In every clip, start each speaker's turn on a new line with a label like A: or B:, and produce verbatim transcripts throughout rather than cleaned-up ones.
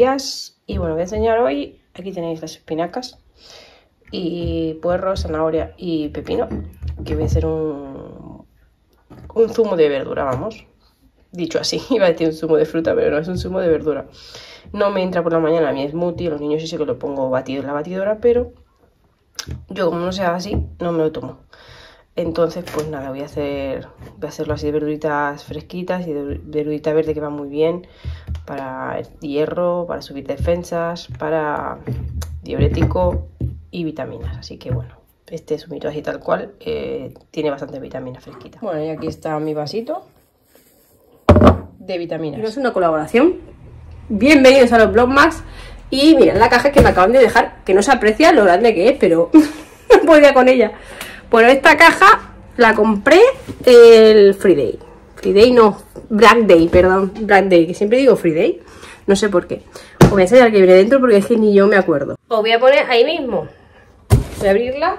A: zanahorias. Y bueno, voy a enseñar hoy, aquí tenéis las espinacas y puerro, zanahoria y pepino, que voy a hacer un, un zumo de verdura, vamos. Dicho así, iba a decir un zumo de fruta, pero no, es un zumo de verdura. No me entra por la mañana mi smoothie, los niños sí sé que lo pongo batido en la batidora, pero yo como no sea así, no me lo tomo. Entonces, pues nada, voy a hacer voy a hacerlo así de verduritas fresquitas y de verdurita verde que va muy bien para el hierro, para subir defensas, para diurético y vitaminas. Así que bueno, este es un mito así tal cual, eh, tiene bastante vitamina fresquita. Bueno, y aquí está mi vasito de vitaminas.
B: Es una colaboración. Bienvenidos a los Vlogmas. Y mirad la caja que me acaban de dejar, que no se aprecia lo grande que es, pero no podía con ella. Bueno, esta caja la compré el Friday. Friday no, Black Day, perdón, Black Day, que siempre digo Friday. No sé por qué. Os voy a enseñar que viene dentro porque es que ni yo me acuerdo. Os voy a poner ahí mismo. Voy a abrirla.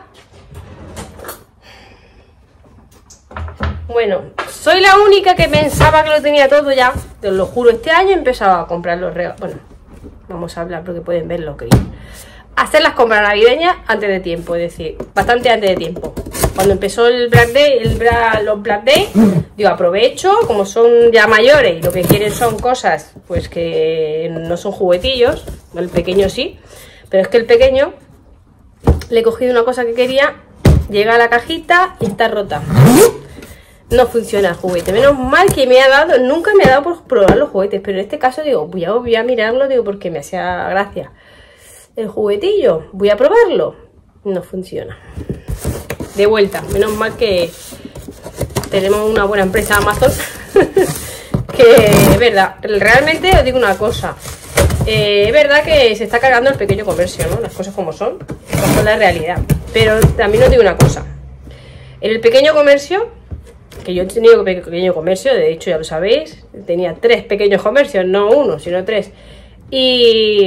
B: Bueno, soy la única que pensaba que lo tenía todo ya. Te lo juro, este año he empezado a comprar los regalos. Bueno, vamos a hablar porque pueden ver lo que es. Hacer las compras navideñas antes de tiempo, es decir, bastante antes de tiempo. Cuando empezó el Black Day, el Bra, los Black Day, digo, aprovecho, como son ya mayores y lo que quieren son cosas, pues que no son juguetillos, el pequeño sí, pero es que el pequeño le he cogido una cosa que quería, llega a la cajita y está rota. No funciona el juguete, menos mal que me ha dado, nunca me ha dado por probar los juguetes, pero en este caso digo, voy a, voy a mirarlo, digo, porque me hacía gracia. El juguetillo, voy a probarlo, no funciona. De vuelta, menos mal que tenemos una buena empresa Amazon. Que es verdad, realmente os digo una cosa, eh, es verdad que se está cargando el pequeño comercio, ¿no? Las cosas como son, esa es la realidad. Pero también os digo una cosa, en el pequeño comercio, que yo he tenido pequeño comercio, de hecho ya lo sabéis, tenía tres pequeños comercios, no uno, sino tres, y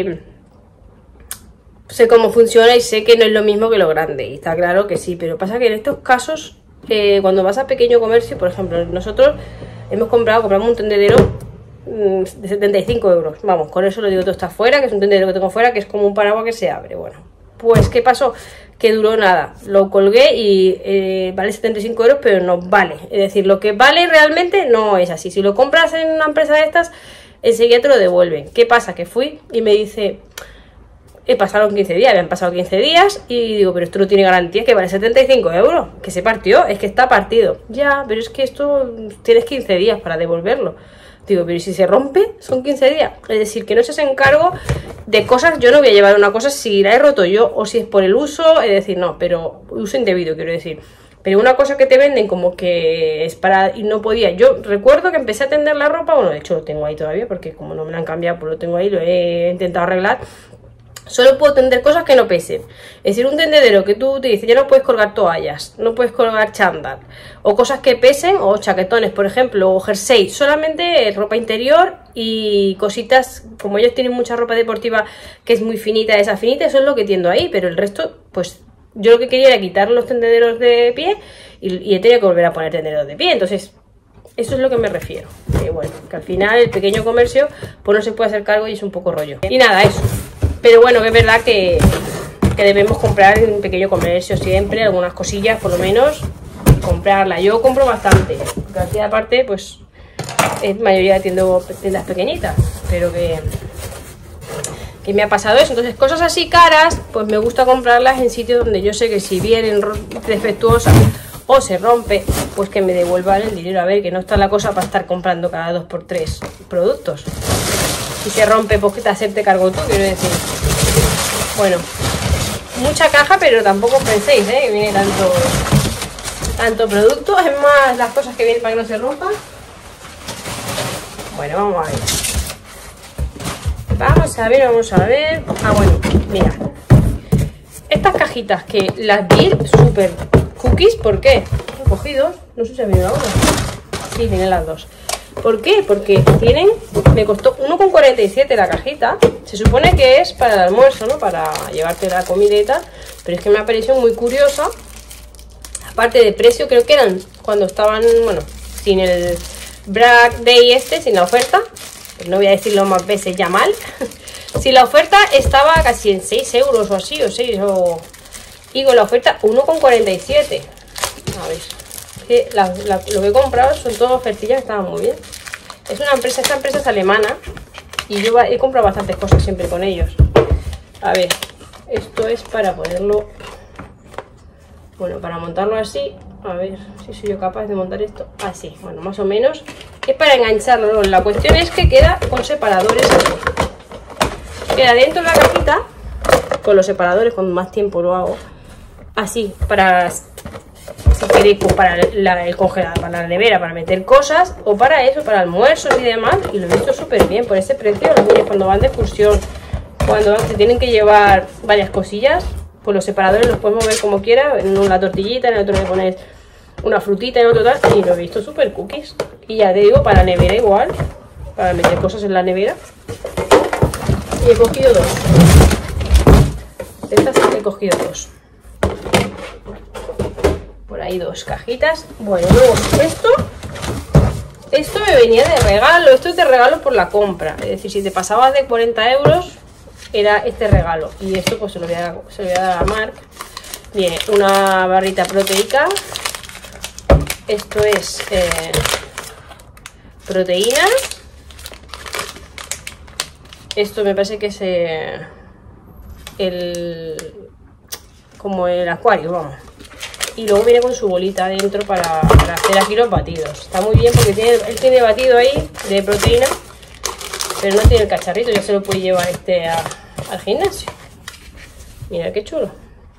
B: sé cómo funciona y sé que no es lo mismo que lo grande, y está claro que sí, pero pasa que en estos casos, eh, cuando vas a pequeño comercio, por ejemplo, nosotros hemos comprado, compramos un tendedero mmm, de setenta y cinco euros, vamos, con eso lo digo todo está fuera, que es un tendedero que tengo fuera, que es como un paraguas que se abre, bueno, pues ¿qué pasó? Que duró nada, lo colgué y eh, vale setenta y cinco euros, pero no vale, es decir, lo que vale realmente no es así, si lo compras en una empresa de estas, enseguida te lo devuelven. ¿Qué pasa? Que fui y me dice... He pasado quince días, me han pasado quince días y digo, pero esto no tiene garantía, que vale setenta y cinco euros, que se partió, es que está partido. Ya, pero es que esto tienes quince días para devolverlo. Digo, pero si se rompe, son quince días. Es decir, que no se hace encargo de cosas, yo no voy a llevar una cosa si la he roto yo o si es por el uso, es decir, no, pero uso indebido, quiero decir. Pero una cosa que te venden como que es para... y no podía. Yo recuerdo que empecé a tender la ropa, bueno, de hecho lo tengo ahí todavía, porque como no me la han cambiado, pues lo tengo ahí, lo he intentado arreglar. Solo puedo tender cosas que no pesen. Es decir, un tendedero que tú te dices, ya no puedes colgar toallas, no puedes colgar chándal, o cosas que pesen, o chaquetones, por ejemplo, o jersey, solamente ropa interior y cositas, como ellos tienen mucha ropa deportiva que es muy finita, esa finita, eso es lo que tiendo ahí, pero el resto, pues yo lo que quería era quitar los tendederos de pie y, y he tenido que volver a poner tendederos de pie, entonces... Eso es lo que me refiero. Que bueno, que al final el pequeño comercio pues no se puede hacer cargo y es un poco rollo. Y nada, eso. Pero bueno, que es verdad que, que debemos comprar en un pequeño comercio siempre, algunas cosillas por lo menos, comprarla. Yo compro bastante, porque aquí aparte pues es mayoría de tiendas pequeñitas, pero que, que me ha pasado eso. Entonces cosas así caras, pues me gusta comprarlas en sitios donde yo sé que si vienen defectuosas o se rompe, pues que me devuelvan el dinero. A ver, que no está la cosa para estar comprando cada dos por tres productos. Si se rompe, pues que te hacerte cargo tú, quiero decir. Bueno, mucha caja, pero tampoco penséis, ¿eh? Que viene tanto, tanto producto. Es más las cosas que vienen para que no se rompan. Bueno, vamos a ver. Vamos a ver, vamos a ver. Ah, bueno, mira. Estas cajitas que las vi súper cookies, ¿por qué? He cogido, no sé si ha venido una. Sí, tienen las dos. ¿Por qué? Porque tienen, me costó uno con cuarenta y siete la cajita. Se supone que es para el almuerzo, ¿no? Para llevarte la comida y tal. Pero es que me ha parecido muy curiosa. Aparte de precio, creo que eran cuando estaban, bueno, sin el Black Day este, sin la oferta. Pues no voy a decirlo más veces ya mal. Si la oferta estaba casi en seis euros o así, o seis, o... y con la oferta uno con cuarenta y siete. A ver, que la, la, lo que he comprado son todas ofertillas que estaban muy bien. Es una empresa, esta empresa es alemana y yo he comprado bastantes cosas siempre con ellos. A ver, esto es para ponerlo, bueno, para montarlo así. A ver si soy yo capaz de montar esto así, bueno, más o menos. Es para engancharlo. La cuestión es que queda con separadores aquí. Queda dentro de la cajita con los separadores, con más tiempo lo hago así, para, si queréis, pues para la, el congelador, para la nevera, para meter cosas, o para eso, para almuerzos y demás. Y lo he visto súper bien por ese precio. Los niños cuando van de excursión, cuando se tienen que llevar varias cosillas, pues los separadores los puedes mover como quieras. En uno la tortillita, en el otro le pones una frutita, en el otro tal. Y lo he visto súper cookies. Y ya te digo, para la nevera igual, para meter cosas en la nevera. Y he cogido dos. De estas he cogido dos. Por ahí dos cajitas. Bueno, luego esto, esto me venía de regalo. Esto es de regalo por la compra. Es decir, si te pasabas de cuarenta euros, era este regalo. Y esto pues se lo voy a, se lo voy a dar a Marc. Viene una barrita proteica. Esto es eh, proteína. Esto me parece que es eh, el como el acuario, vamos. Y luego viene con su bolita dentro para, para hacer aquí los batidos. Está muy bien porque tiene, él tiene batido ahí de proteína, pero no tiene el cacharrito. Ya se lo puede llevar este a, al gimnasio. Mira qué chulo.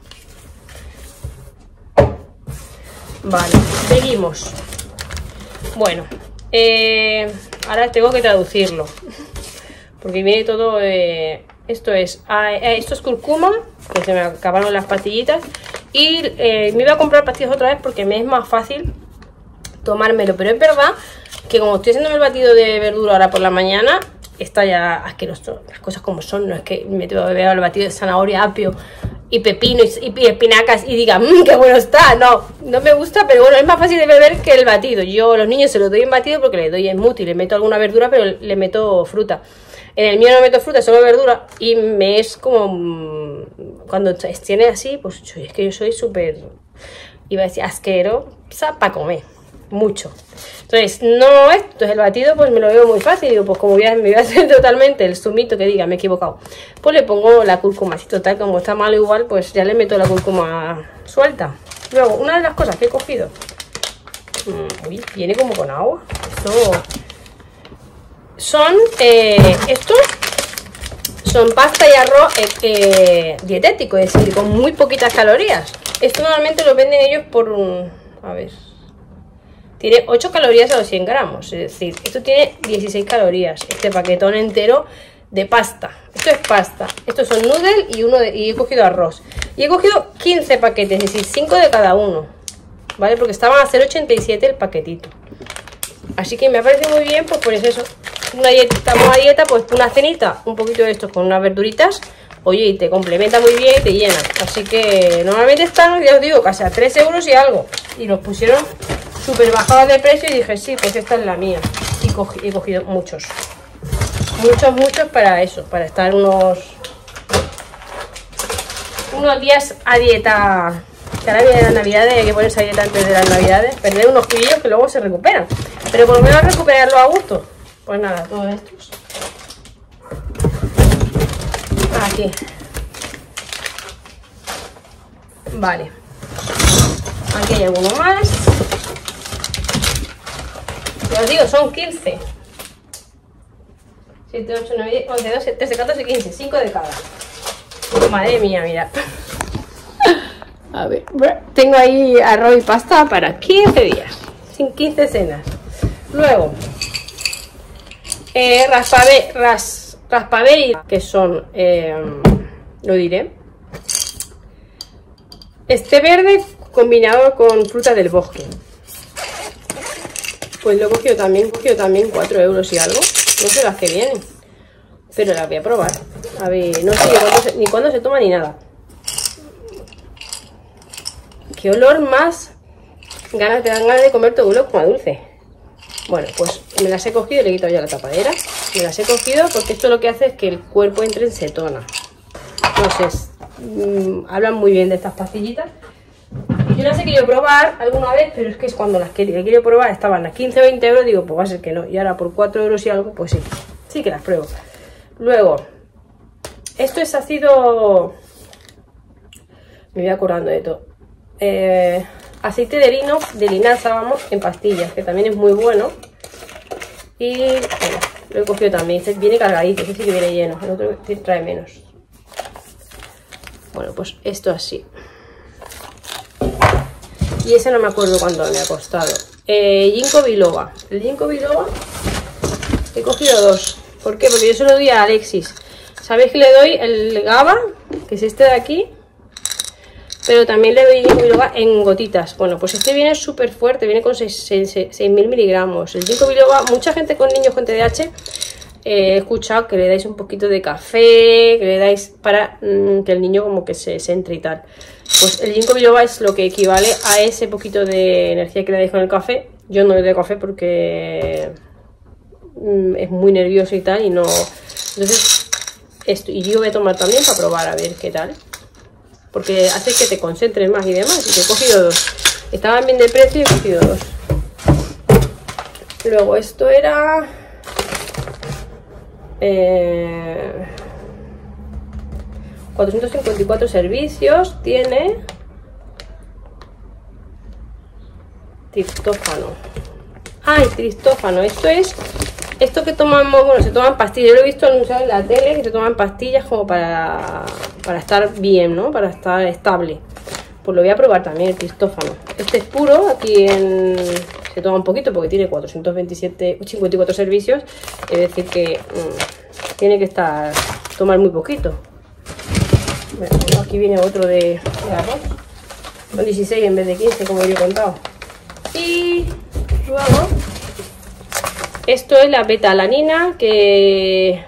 B: Vale, seguimos. Bueno, eh, ahora tengo que traducirlo. Porque viene todo, eh, esto es eh, esto es cúrcuma, que se me acabaron las pastillitas. Y eh, me iba a comprar pastillas otra vez porque me es más fácil tomármelo. Pero es verdad que como estoy haciendo el batido de verdura ahora por la mañana, está ya asqueroso. Las cosas como son, no es que me tengo que beber el batido de zanahoria, apio y pepino y, y espinacas y diga, mmm, qué bueno está. No, no me gusta, pero bueno, es más fácil de beber que el batido. Yo a los niños se los doy en batido porque les doy en smoothie, le meto alguna verdura, pero le meto fruta. En el mío no meto fruta, solo verdura. Y me es como... Cuando tiene así, pues yo, es que yo soy súper... Iba a decir asquerosa para comer. Mucho. Entonces, no esto. Entonces el batido pues me lo veo muy fácil. Digo, pues como voy a, me voy a hacer totalmente el zumito que diga, me he equivocado. Pues le pongo la cúrcuma. Así total, como está malo igual, pues ya le meto la cúrcuma suelta. Luego, una de las cosas que he cogido... Mmm, uy, viene como con agua. Esto... Son eh, estos son pasta y arroz eh, eh, dietético, es decir, con muy poquitas calorías. Esto normalmente lo venden ellos por un... A ver... Tiene ocho calorías a los cien gramos, es decir, esto tiene dieciséis calorías. Este paquetón entero de pasta. Esto es pasta. Estos son noodles y, uno de, y he cogido arroz. Y he cogido quince paquetes, es decir, cinco de cada uno. ¿Vale? Porque estaban a cero coma ochenta y siete el paquetito. Así que me parece muy bien, pues por eso... Una dieta, estamos a dieta, pues una cenita, un poquito de esto con unas verduritas, oye, y te complementa muy bien y te llena. Así que normalmente están, ya os digo, casi a tres euros y algo. Y los pusieron súper bajados de precio y dije, sí, pues esta es la mía. Y cogí, he cogido muchos. Muchos, muchos para eso, para estar unos, unos días a dieta. Que ahora viene las navidades, hay que ponerse a dieta antes de las navidades. Perder unos kilillos que luego se recuperan. Pero por lo menos recuperarlo a gusto. Pues nada, todos estos. Aquí. Vale. Aquí hay alguno más. Ya os digo, son quince. siete, ocho, nueve, diez, once, doce, trece, catorce, quince. cinco de cada. Madre mía, mira. A ver. Tengo ahí arroz y pasta para quince días. Sin quince cenas. Luego. Eh, raspabe, ras, raspaberry, que son, eh, lo diré, este verde combinado con fruta del bosque. Pues lo he cogido también, he cogido también cuatro euros y algo. No sé las que vienen, pero las voy a probar. A ver, no sé ni cuándo se, ni cuándo se toma ni nada. Qué olor más, ganas, te dan ganas de comer todo como dulce. Bueno, pues me las he cogido y le he quitado ya la tapadera. Me las he cogido porque esto lo que hace es que el cuerpo entre en cetona. Entonces, mmm, hablan muy bien de estas pastillitas. Y yo las he querido probar alguna vez, pero es que es cuando las quería, quería probar, estaban a quince o veinte euros, digo, pues va a ser que no. Y ahora por cuatro euros y algo, pues sí, sí que las pruebo. Luego, esto es ácido... Me voy acordando de todo. Eh, aceite de lino, de linaza, vamos, en pastillas, que también es muy bueno. Y bueno, lo he cogido también, este viene cargadito, este sí que viene lleno, el otro trae menos. Bueno, pues esto así. Y ese no me acuerdo cuánto me ha costado. Eh, Ginkgo biloba. El Ginkgo biloba he cogido dos. ¿Por qué? Porque yo se lo doy a Alexis. ¿Sabéis que le doy el GABA? Que es este de aquí. Pero también le doy Ginkgo biloba en gotitas. Bueno, pues este viene súper fuerte. Viene con seis mil miligramos. El Ginkgo biloba, mucha gente con niños con T D A H... Eh, he escuchado que le dais un poquito de café, que le dais para mmm, que el niño como que se centre y tal. Pues el Ginkgo biloba es lo que equivale a ese poquito de energía que le dais con el café. Yo no le doy café porque mmm, es muy nervioso y tal, y no... Entonces, esto, y yo voy a tomar también para probar a ver qué tal. Porque hace que te concentres más y demás. Y que he cogido dos. Estaban bien de precio y he cogido dos. Luego esto era... Eh, cuatrocientos cincuenta y cuatro servicios. Tiene triptófano. Ay, triptófano. Esto es esto que tomamos, bueno, se toman pastillas. Yo lo he visto anunciado en la tele, que se toman pastillas como para para estar bien, ¿no? Para estar estable. Pues lo voy a probar también, el triptófano. Este es puro, aquí en... se toma un poquito porque tiene cuatrocientos veintisiete, cincuenta y cuatro servicios. Es decir que mmm, tiene que estar, tomar muy poquito. Bueno, aquí viene otro de, de arroz. Son dieciséis en vez de quince, como yo he contado. Y luego, esto es la betalanina, que...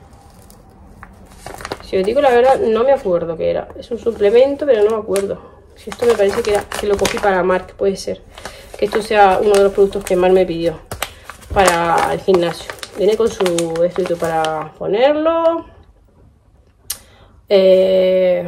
B: si os digo la verdad, no me acuerdo qué era. Es un suplemento, pero no me acuerdo. Si esto me parece que era que lo cogí para Marc, puede ser. Que esto sea uno de los productos que Marc me pidió para el gimnasio. Viene con su escrito para ponerlo. Eh,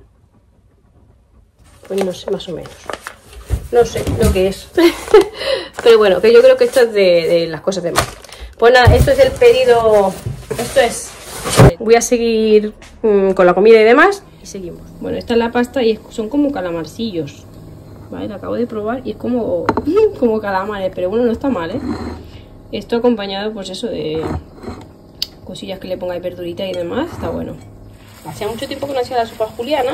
B: pues no sé, más o menos. No sé lo que es. Pero bueno, que yo creo que esto es de, de las cosas de Marc. Pues nada, esto es el pedido. Esto es... Voy a seguir mmm, con la comida y demás. Y seguimos. Bueno, esta es la pasta y es, son como calamarcillos. Vale, la acabo de probar y es como, como calamares, pero bueno, no está mal, ¿eh? Esto acompañado, pues eso, de cosillas que le pongáis verdurita y demás, está bueno. Hacía mucho tiempo que no hacía la sopa juliana.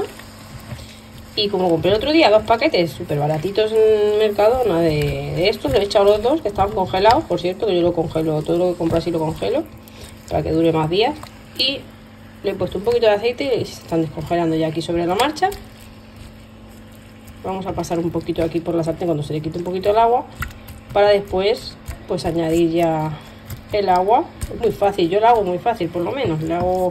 B: Y como compré el otro día dos paquetes súper baratitos en Mercadona de, de estos, lo he echado los dos, que estaban congelados, por cierto, que yo lo congelo, todo lo que compro así lo congelo, para que dure más días. Y le he puesto un poquito de aceite y se están descongelando ya aquí sobre la marcha. Vamos a pasar un poquito aquí por la sartén cuando se le quite un poquito el agua, para después pues añadir ya el agua. Es muy fácil, yo lo hago muy fácil, por lo menos lo hago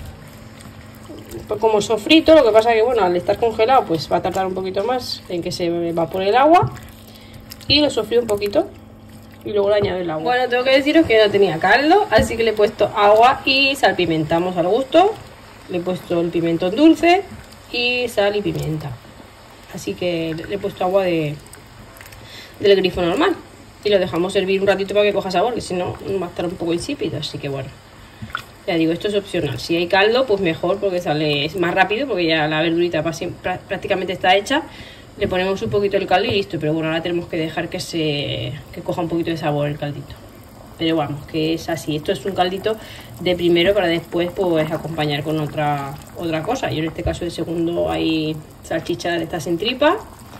B: pues como sofrito. Lo que pasa que bueno, al estar congelado pues va a tardar un poquito más en que se evapore el agua, y lo sofrí un poquito y luego le añado el agua. Bueno, tengo que deciros que no tenía caldo, así que le he puesto agua y salpimentamos al gusto. Le he puesto el pimentón dulce y sal y pimienta. Así que le he puesto agua de del grifo normal. Y lo dejamos servir un ratito para que coja sabor, que si no va a estar un poco insípido. Así que bueno, ya digo, esto es opcional. Si hay caldo, pues mejor, porque sale más rápido, porque ya la verdurita prácticamente está hecha. Le ponemos un poquito el caldo y listo. Pero bueno, ahora tenemos que dejar que se que coja un poquito de sabor el caldito. Pero vamos, que es así. Esto es un caldito de primero para después pues acompañar con otra otra cosa. Yo en este caso de segundo hay salchicha de estas en tripa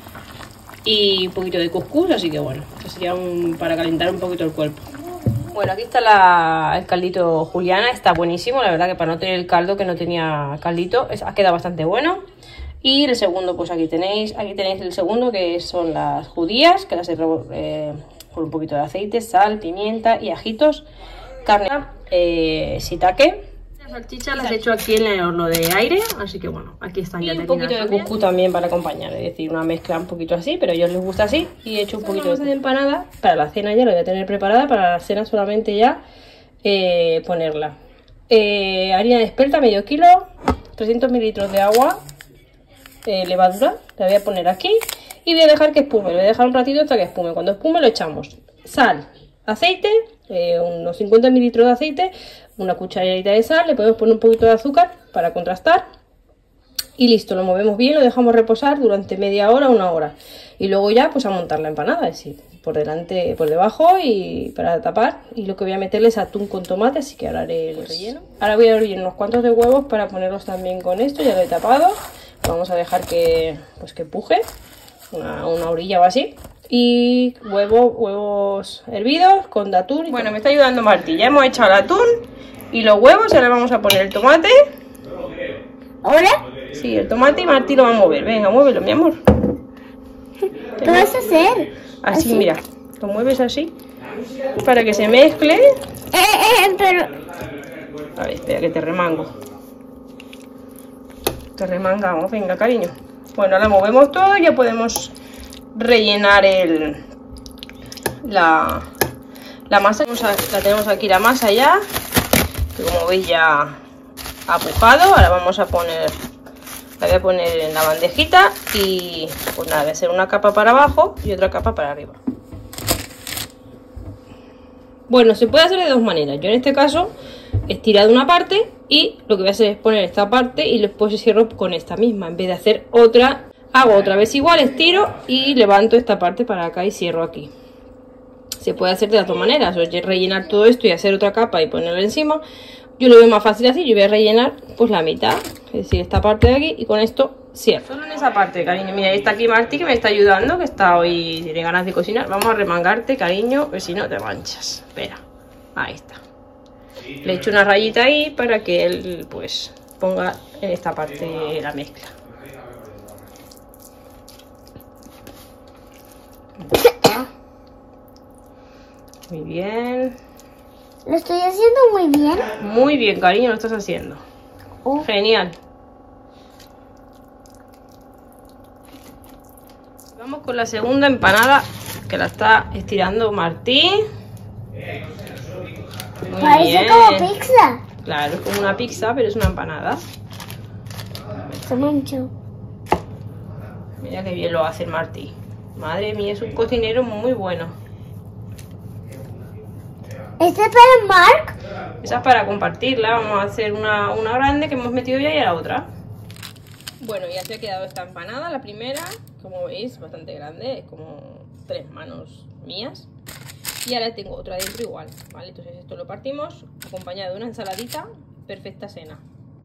B: y un poquito de cuscús, así que bueno, esto sería un, para calentar un poquito el cuerpo. Bueno, aquí está la, el caldito juliana, está buenísimo. La verdad que para no tener el caldo, que no tenía caldito, es, ha quedado bastante bueno. Y el segundo, pues aquí tenéis, aquí tenéis el segundo, que son las judías, que las he eh, con un poquito de aceite, sal, pimienta y ajitos, carne, eh, shiitake. Las salchichas las he hecho aquí en el horno de aire, así que bueno, aquí están ya. Y un poquito de cuscús también para acompañar, es decir, una mezcla un poquito así, pero a ellos les gusta así. Y he hecho un poquito de empanada para la cena, ya lo voy a tener preparada para la cena solamente ya. eh, ponerla. Eh, harina de espelta, medio kilo, trescientos mililitros de agua, eh, levadura, la voy a poner aquí y voy a dejar que espume, lo voy a dejar un ratito hasta que espume. Cuando espume lo echamos. Sal, aceite, eh, unos cincuenta mililitros de aceite, una cucharadita de sal, le podemos poner un poquito de azúcar para contrastar y listo, lo movemos bien, lo dejamos reposar durante media hora, una hora y luego ya pues a montar la empanada, es decir, por delante, por debajo y para tapar. Y lo que voy a meterle es atún con tomate, así que ahora haré el relleno. Ahora voy a abrir unos cuantos de huevos para ponerlos también con esto, ya lo he tapado. Vamos a dejar que, pues que puje una, una orilla o así. Y huevo, huevos hervidos con atún. Bueno, me está ayudando Martí. Ya hemos echado el atún y los huevos y ahora vamos a poner el tomate.
C: ¿Hola?
B: Sí, el tomate y Martí lo va a mover. Venga, muévelo, mi amor.
C: ¿Qué vas a hacer?
B: Así,
C: ¿Así?
B: mira. Lo mueves así para que se mezcle.
C: Eh, eh, pero...
B: A ver, espera que te remango. Te remangamos, venga, cariño. Bueno, ahora movemos todo y ya podemos rellenar el la, la masa. La tenemos aquí la masa ya, que como veis ya ha pujado. Ahora vamos a poner, la voy a poner en la bandejita y pues nada, voy a hacer una capa para abajo y otra capa para arriba. Bueno, se puede hacer de dos maneras. Yo en este caso he estirado una parte y lo que voy a hacer es poner esta parte y después cierro con esta misma. En vez de hacer otra, hago otra vez igual, estiro y levanto esta parte para acá y cierro aquí. Se puede hacer de las dos maneras, o rellenar todo esto y hacer otra capa y ponerla encima. Yo lo veo más fácil así, yo voy a rellenar pues la mitad, es decir, esta parte de aquí, y con esto cierro. Solo en esa parte, cariño. Mira, ahí está aquí Martí que me está ayudando, que está hoy, tiene ganas de cocinar. Vamos a remangarte, cariño, que si no te manchas. Espera, ahí está. Le he hecho una rayita ahí para que él pues ponga en esta parte la mezcla. Muy bien.
C: Lo estoy haciendo muy bien.
B: Muy bien, cariño, lo estás haciendo.
C: Oh.
B: Genial. Vamos con la segunda empanada, que la está estirando Martí. Muy
C: Parece
B: bien.
C: como pizza.
B: Claro, es como una pizza, pero es una empanada.
C: Se manchó.
B: Mira qué bien lo hace el Martí. Madre mía, es un cocinero muy bueno.
C: ¿Este es para Mark?
B: Esa es para compartirla. Vamos a hacer una, una grande que hemos metido ya y a la otra. Bueno, ya se ha quedado esta empanada, la primera. Como veis, bastante grande. Es como tres manos mías. Y ahora tengo otra dentro igual, ¿vale? Entonces esto lo partimos acompañado de una ensaladita. Perfecta cena.